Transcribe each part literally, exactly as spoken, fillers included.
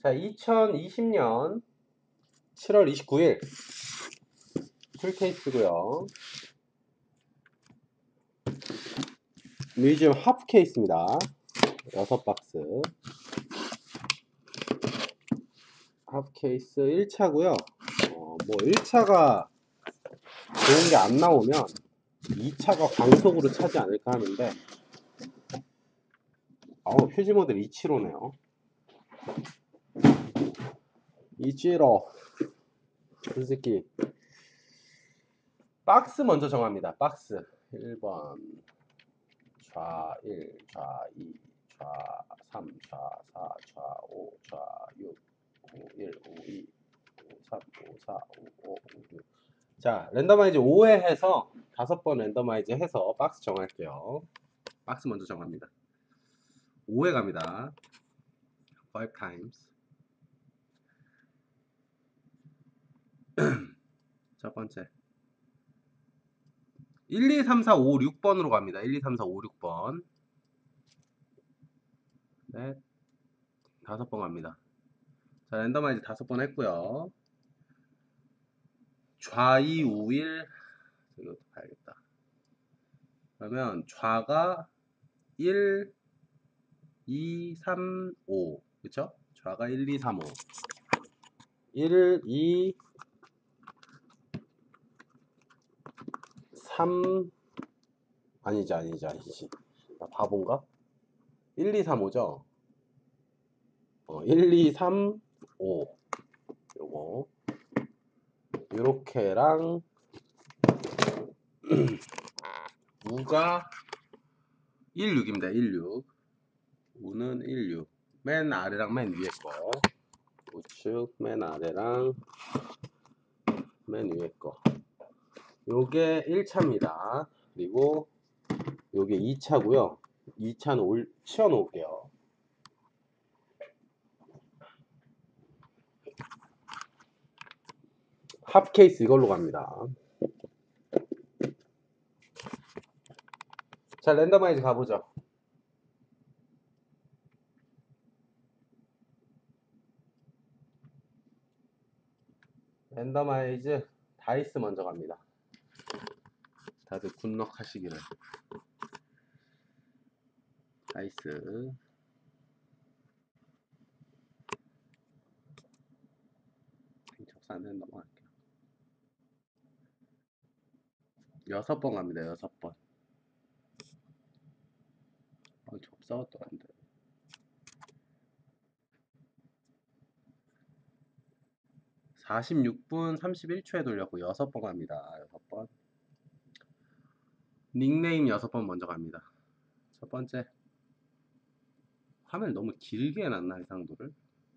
자, 이천이십 년 칠월 이십구일 풀케이스고요. 뮤지엄 하프 케이스입니다. 여섯 박스. 하프 케이스 일 차고요. 어, 뭐 일 차가 좋은 게 안 나오면 이 차가 광속으로 차지 않을까 하는데, 어우, 휴지 모델 이십칠호네요. 이십칠호. 솔직히 박스 먼저 정합니다. 박스 일 번 좌 일, 좌 이, 좌 삼, 좌 사, 좌 오, 좌 육, 오 일, 오 이, 오 삼, 오 사, 오 오, 오 육. 자, 랜더마이즈 오 회 해서 다섯 번 랜더마이즈 해서 박스 정할게요. 박스 먼저 정합니다. 오 회 갑니다. five times. 첫 번째 일, 이, 삼, 사, 오, 육 번으로 갑니다. 일, 이, 삼, 사, 오, 육 번. 넷, 다섯 번 갑니다. 자, 랜더마이즈 다섯 번 했고요. 좌이 우일 이것도 봐야겠다. 그러면 좌가 일, 이, 삼, 오. 그쵸? 좌가 일, 이, 삼, 오. 일, 이, 삼 아니지 아니지 아니지. 나 바본가? 일, 이, 삼, 오죠? 어, 일, 이, 삼, 오. 요거 요렇게랑 우가 일, 육입니다. 일, 육. 우는 일, 육. 맨 아래랑 맨 위에 거. 우측 맨 아래랑 맨 위에 거. 요게 일 차입니다. 그리고 요게 이 차고요. 이 차는 올, 치워 놓을게요. 하프 케이스 이걸로 갑니다. 자, 랜더마이즈 가보죠. 랜더마이즈 다이스 먼저 갑니다. 다들 굿럭 하시기를. 다이스 접사는 넘어갈게요. 여섯 번 갑니다. 여섯 번. 어, 접사가 또 안 돼. 사십육 분 삼십일 초에 돌렸고 여섯 번 갑니다. 여섯 번. 닉네임 여섯 번 먼저 갑니다. 첫 번째. 화면 너무 길게 해놨나 해상도를?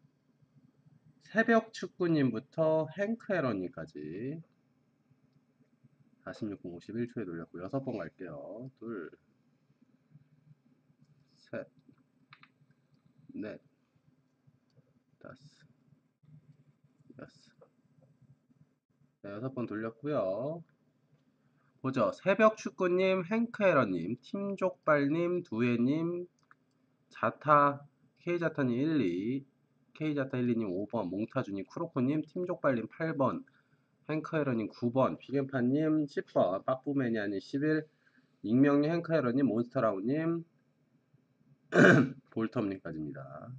새벽 축구님부터 행크 에러님까지 사십육 분 오십일 초에 돌렸고 여섯 번 갈게요. 둘, 셋, 넷, 다섯, 여섯. 네, 여섯 번 돌렸고요. 보죠. 새벽 축구님, 행크 에러님, 팀족발님, 두해님, 자타, K자타님 일, 이, K자타 일, 이님 오 번, 몽타주님, 쿠로코님, 팀족발님 팔 번, 행크에러님 구 번, 비겐파님 십 번, 빠꾸매니아님 십일, 익명님, 행크에러님, 몬스터라우님, 볼텀님까지입니다.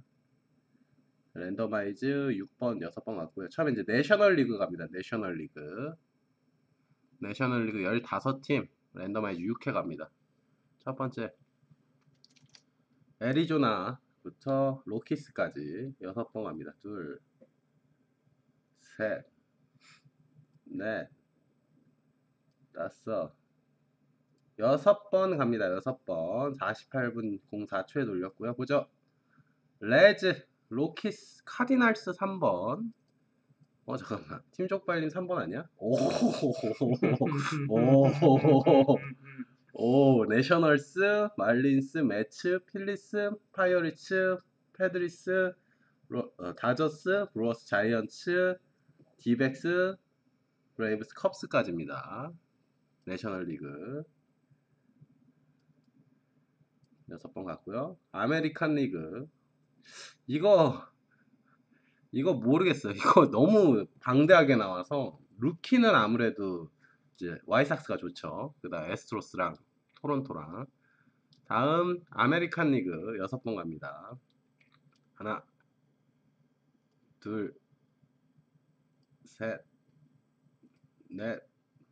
랜더마이즈 육 번, 여섯 번 갔고요. 처음에 이제 내셔널리그 갑니다. 내셔널리그. 내셔널리그 열다섯 팀, 랜더마이즈 육 회 갑니다. 첫 번째, 애리조나부터 로키스까지 여섯 번 갑니다. 둘, 셋, 넷, 다섯, 여섯 번 갑니다. 여섯 번. 사십팔 분 공사 초에 돌렸고요. 보죠. 레즈, 로키스, 카디날스 삼 번. 어, 잠깐만. 팀족발님 삼 번 아니야? 오, 오, 오, 내셔널스, 말린스, 매츠, 필리스, 파이어리츠, 패드리스, 로, 어, 다저스, 브루어스, 자이언츠, 디백스, 브레이브스, 컵스까지입니다. 내셔널리그 여섯 번 갔고요. 아메리칸 리그 이거 이거 모르겠어요. 이거 너무 방대하게 나와서 루키는 아무래도 이제 와이삭스가 좋죠. 그다음 에스트로스랑 토론토랑. 다음 아메리칸 리그 여섯 번 갑니다. 하나, 둘, 셋, 넷,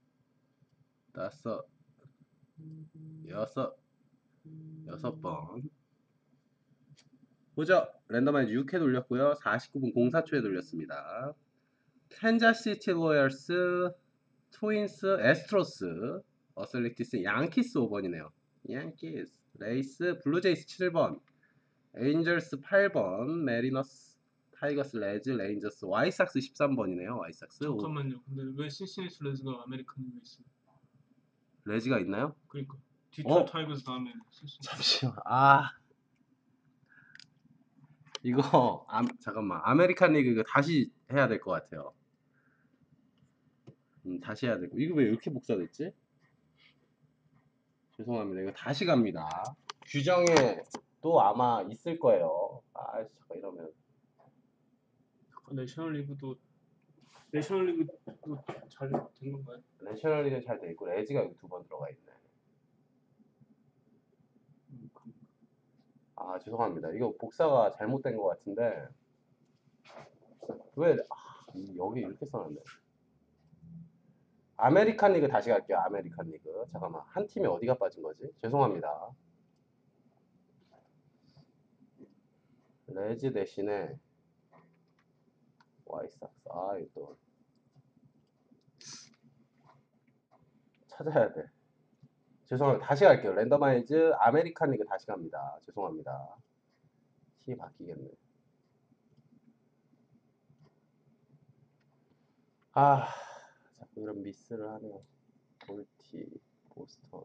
다섯, 여섯, 여섯 번. 보죠. 랜덤마이즈 육 회 돌렸고요. 사십구 분 공사 초에 돌렸습니다. 캔자시티 로열스, 트윈스, 에스트로스, 어슬리티스, 양키스 오 번이네요. 양키스, 레이스, 블루제이스 칠 번, 에인절스 팔 번, 메리너스, 타이거스, 레즈, 레인저스, 와이삭스 십삼 번이네요. 와이삭스. 잠깐만요. 근데 왜 신시내티 레즈가 아메리칸 리그에 있어요? 레즈가 있나요? 그러니까 어? 디트로이트 타이거즈 다음에 신시내티. 잠시만. 아, 이거 아, 잠깐만. 아메리칸 리그 이거 다시 해야 될 것 같아요. 음, 다시 해야 되고. 이거 왜 이렇게 복사됐지? 죄송합니다. 이거 다시 갑니다. 규정에 또 아마 있을 거예요. 아, 잠깐 이러면 내셔널 리그도 내셔널 리그도 잘 된 건가요? 내셔널리그는 잘 돼 있고 레지가 여기 두 번 들어가 있네. 아, 죄송합니다. 이거 복사가 잘못된 것 같은데 왜 아, 여기 이렇게 써놨네. 아메리칸 리그 다시 갈게요. 아메리칸 리그. 잠깐만. 한 팀이 어디가 빠진 거지? 죄송합니다. 레즈 대신에 와이삭스. 아, 이거 또 찾아야 돼. 죄송합니다. 다시 갈게요. 랜더마이즈 아메리칸 리그 다시 갑니다. 죄송합니다. 팀이 바뀌겠네. 아, 자꾸 이런 미스를 하네요. 볼티, 보스턴,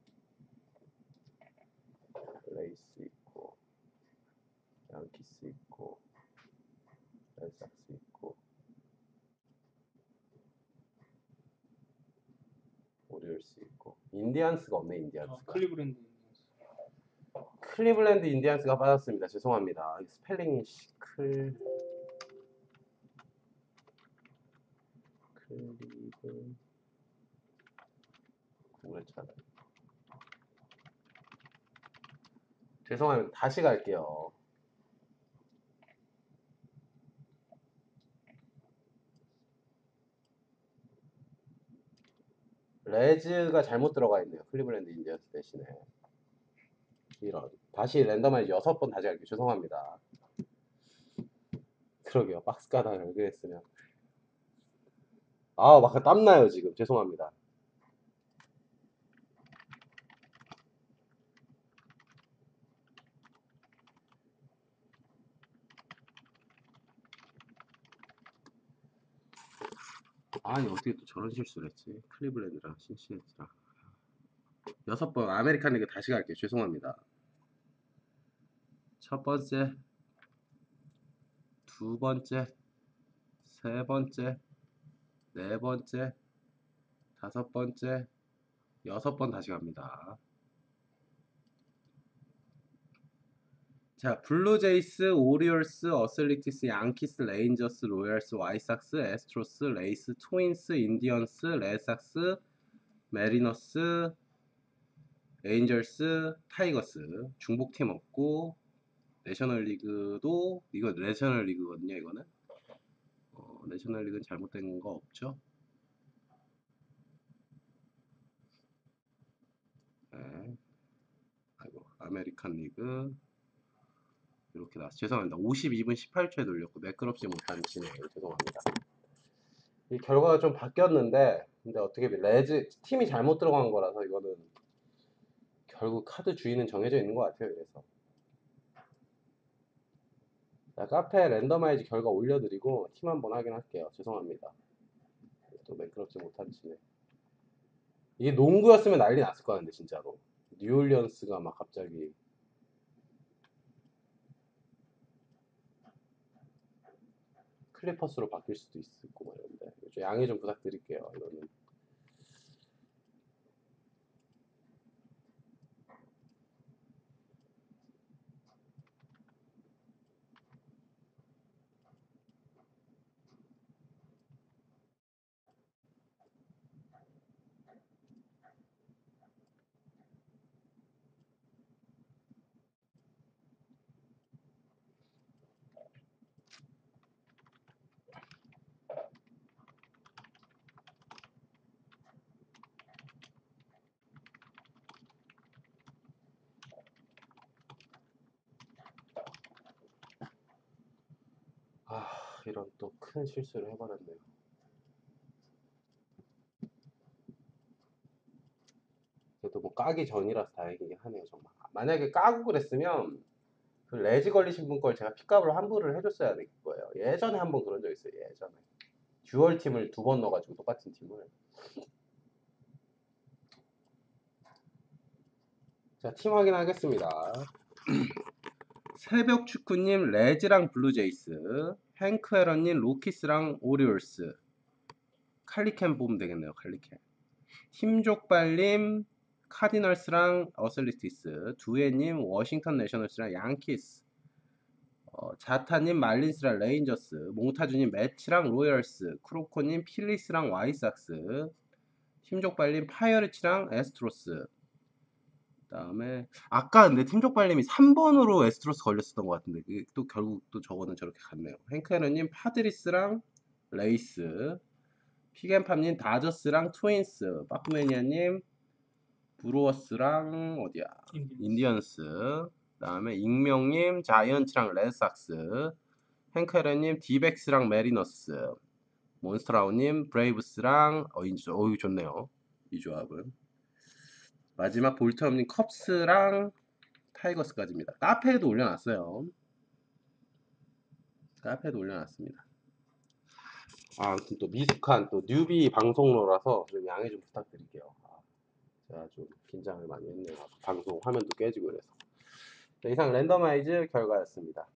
레이스 있고, 양키스 있고, 렐삭스 있고, 오리올스 있고, 인디안스가 없네. 아, 인디안스가. 클리브랜드. 클리블랜드 인디안스가 빠졌습니다. 죄송합니다. 스펠링이 클 클리브 구글 찾아. 죄송합니다. 다시 갈게요. 레즈가 잘못 들어가 있네요. 클리블랜드 인디언스 대신에. 이런. 다시 랜덤하이즈 여섯 번 다시 할게요. 죄송합니다. 그러게요. 박스 가다 왜 했으면. 아, 막 땀나요 지금. 죄송합니다. 아니 어떻게 또 저런 실수를 했지? 클리블랜드랑 신시내티랑. 여섯 번 아메리칸 리그 다시 갈게요. 죄송합니다. 첫 번째, 두 번째, 세 번째, 네 번째, 다섯 번째, 여섯 번 다시 갑니다. 자, 블루제이스, 오리올스, 어슬리티스, 양키스, 레인저스, 로얄스, 와이삭스, 에스트로스, 레이스, 트윈스, 인디언스, 레드삭스, 메리너스, 에인절스, 타이거스. 중복팀 없고 내셔널리그도 이거 내셔널리그거든요. 이거는 어, 내셔널리그는 잘못된 거 없죠? 네. 아이고, 아메리칸 리그 이렇게 나왔어. 죄송합니다. 오십이 분 십팔 초에 돌렸고 매끄럽지 못한 진행 죄송합니다. 이 결과가 좀 바뀌었는데 근데 어떻게 레즈 팀이 잘못 들어간 거라서 이거는 결국 카드 주인은 정해져 있는 것 같아요. 그래서 자, 카페 랜더마이즈 결과 올려드리고 팀 한번 확인할게요. 죄송합니다. 또 매끄럽지 못한 진행. 이게 농구였으면 난리 났을 것 같은데 진짜로 뉴올리언스가 막 갑자기 클리퍼스로 바뀔 수도 있고 뭐 이런데 좀 양해 좀 부탁드릴게요. 이거는 아, 이런 또 큰 실수를 해버렸네요. 그래도 뭐 까기 전이라서 다행이긴 하네요, 정말. 만약에 까고 그랬으면 그 레지 걸리신 분 걸 제가 픽값을 환불을 해줬어야 될 거예요. 예전에 한번 그런 적 있어요. 예전에 듀얼 팀을 두 번 넣어가지고 똑같은 팀을. 자, 팀 확인하겠습니다. 새벽 축구님 레즈랑 블루제이스, 행크에런님 로키스랑 오리올스. 칼리캔 보면 되겠네요. 칼리캔. 힘족발님 카디널스랑 어슬리티스, 두해님 워싱턴 내셔널스랑 양키스, 어, 자타님 말린스랑 레인저스, 몽타주님 매치랑 로열스, 크로코님 필리스랑 와이삭스, 팀족발님 파이어리치랑 에스트로스. 그 다음에 아까 근데 팀족발님이 삼 번으로 에스트로스 걸렸었던 것 같은데 그게 또 결국 또 저거는 저렇게 갔네요. 행크에런님 파드리스랑 레이스, 피겐팜님 다저스랑 트윈스, 빠꾸매니아님 브루어스랑 어디야? 인디언스. 인디언스. 그 다음에 익명님 자이언츠랑 레드삭스, 행크에런님 디백스랑 메리너스, 몬스터라우님 브레이브스랑 어, 이, 어, 좋네요. 이 조합은. 마지막 볼트업님 컵스랑 타이거스까지입니다. 카페에도 올려놨어요. 카페에도 올려놨습니다. 아, 아무튼 또 미숙한 또 뉴비 방송로라서 좀 양해 좀 부탁드릴게요. 아, 제가 좀 긴장을 많이 했네요. 방송 화면도 깨지고 그래서. 자, 이상 랜더마이즈 결과였습니다.